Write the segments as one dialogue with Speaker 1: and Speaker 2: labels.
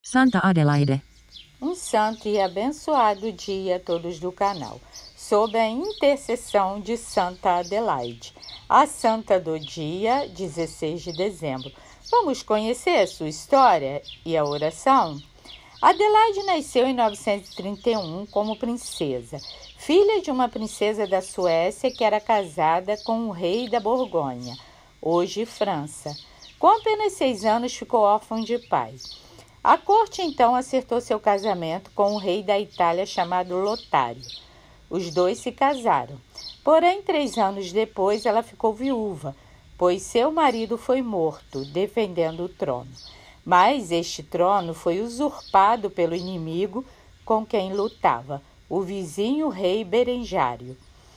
Speaker 1: Santa Adelaide.
Speaker 2: Um santo e abençoado dia a todos do canal, sob a intercessão de Santa Adelaide, a santa do dia 16 de dezembro. Vamos conhecer a sua história e a oração? Adelaide nasceu em 931 como princesa, filha de uma princesa da Suécia que era casada com o rei da Borgonha, hoje França. Com apenas 6 anos ficou órfã de pai. A corte então acertou seu casamento com um rei da Itália chamado Lotário. Os dois se casaram. Porém, 3 anos depois ela ficou viúva, pois seu marido foi morto, defendendo o trono. Mas este trono foi usurpado pelo inimigo com quem lutava, o vizinho rei Berengário.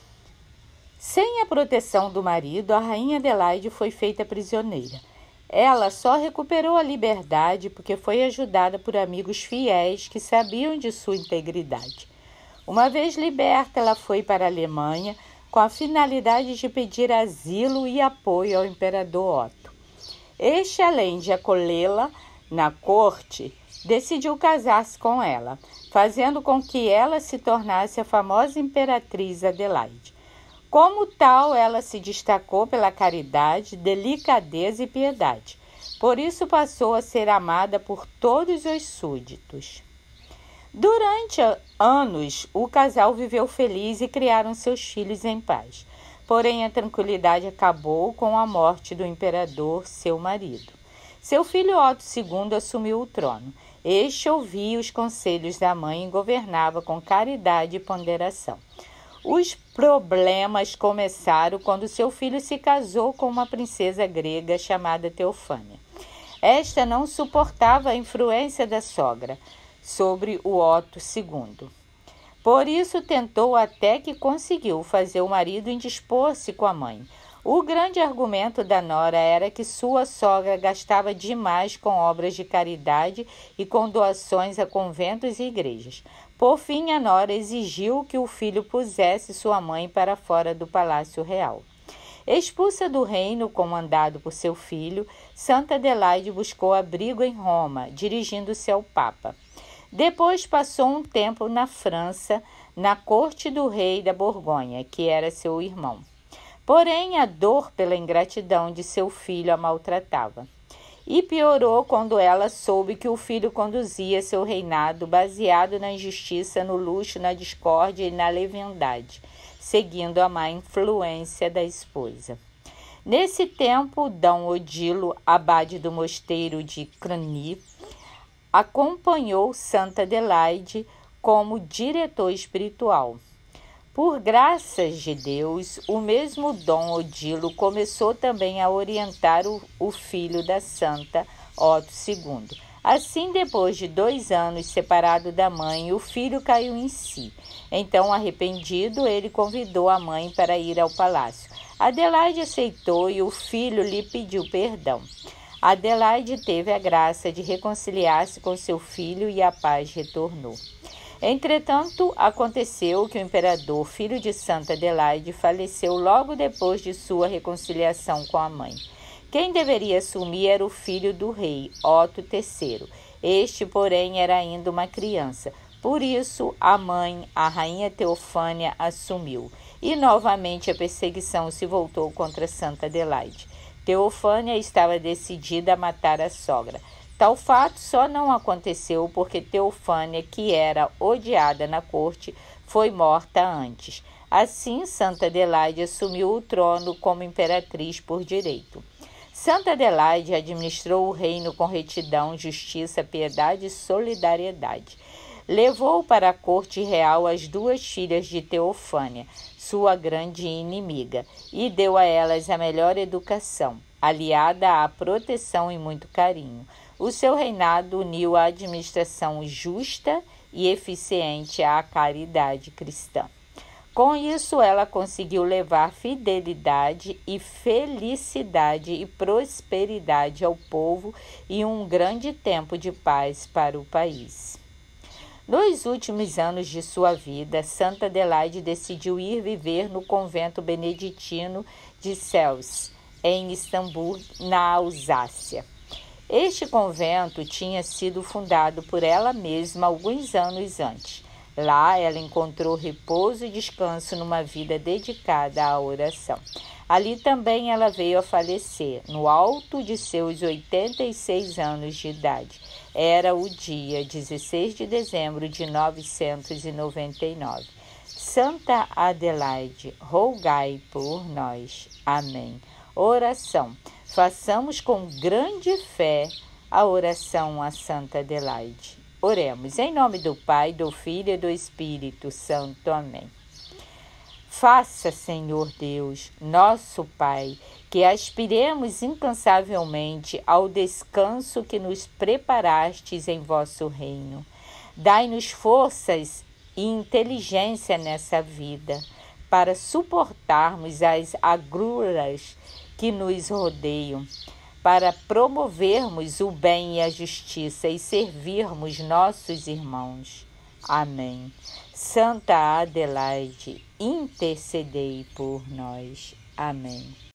Speaker 2: Sem a proteção do marido, a rainha Adelaide foi feita prisioneira. Ela só recuperou a liberdade porque foi ajudada por amigos fiéis que sabiam de sua integridade. Uma vez liberta, ela foi para a Alemanha com a finalidade de pedir asilo e apoio ao imperador Otto. Este, além de acolhê-la na corte, decidiu casar-se com ela, fazendo com que ela se tornasse a famosa imperatriz Adelaide. Como tal, ela se destacou pela caridade, delicadeza e piedade. Por isso passou a ser amada por todos os súditos. Durante anos, o casal viveu feliz e criaram seus filhos em paz. Porém, a tranquilidade acabou com a morte do imperador, seu marido. Seu filho Otto II assumiu o trono. Este ouvia os conselhos da mãe e governava com caridade e ponderação. Os problemas começaram quando seu filho se casou com uma princesa grega chamada Teofânia. Esta não suportava a influência da sogra sobre o Otto II. Por isso tentou até que conseguiu fazer o marido indispor-se com a mãe. O grande argumento da nora era que sua sogra gastava demais com obras de caridade e com doações a conventos e igrejas. Por fim, a nora exigiu que o filho pusesse sua mãe para fora do palácio real. Expulsa do reino comandado por seu filho, Santa Adelaide buscou abrigo em Roma, dirigindo-se ao Papa. Depois passou um tempo na França, na corte do rei da Borgonha, que era seu irmão. Porém, a dor pela ingratidão de seu filho a maltratava. E piorou quando ela soube que o filho conduzia seu reinado baseado na injustiça, no luxo, na discórdia e na leviandade, seguindo a má influência da esposa. Nesse tempo, D. Odilo, abade do mosteiro de Cluny, acompanhou Santa Adelaide como diretor espiritual. Por graças de Deus, o mesmo Dom Odilo começou também a orientar o filho da santa, Otto II. Assim, depois de 2 anos separado da mãe, o filho caiu em si. Então, arrependido, ele convidou a mãe para ir ao palácio. Adelaide aceitou e o filho lhe pediu perdão. Adelaide teve a graça de reconciliar-se com seu filho e a paz retornou. Entretanto, aconteceu que o imperador, filho de Santa Adelaide, faleceu logo depois de sua reconciliação com a mãe. Quem deveria assumir era o filho do rei, Otto III. Este, porém, era ainda uma criança. Por isso, a mãe, a rainha Teofânia, assumiu. E novamente a perseguição se voltou contra Santa Adelaide. Teofânia estava decidida a matar a sogra. Tal fato só não aconteceu porque Teofânia, que era odiada na corte, foi morta antes. Assim, Santa Adelaide assumiu o trono como imperatriz por direito. Santa Adelaide administrou o reino com retidão, justiça, piedade e solidariedade. Levou para a corte real as 2 filhas de Teofânia, sua grande inimiga, e deu a elas a melhor educação, aliada à proteção e muito carinho. O seu reinado uniu a administração justa e eficiente à caridade cristã. Com isso, ela conseguiu levar fidelidade e felicidade e prosperidade ao povo e um grande tempo de paz para o país. Nos últimos anos de sua vida, Santa Adelaide decidiu ir viver no convento beneditino de Cels, em Istambul, na Alsácia. Este convento tinha sido fundado por ela mesma alguns anos antes. Lá ela encontrou repouso e descanso numa vida dedicada à oração. Ali também ela veio a falecer, no alto de seus 86 anos de idade. Era o dia 16 de dezembro de 999. Santa Adelaide, rogai por nós. Amém. Oração. Façamos com grande fé a oração a Santa Adelaide. Oremos. Em nome do Pai, do Filho e do Espírito Santo. Amém. Faça, Senhor Deus, nosso Pai, que aspiremos incansavelmente ao descanso que nos preparastes em vosso reino. Dai-nos forças e inteligência nessa vida, para suportarmos as agruras que nos rodeiam, para promovermos o bem e a justiça e servirmos nossos irmãos. Amém. Santa Adelaide, intercedei por nós. Amém.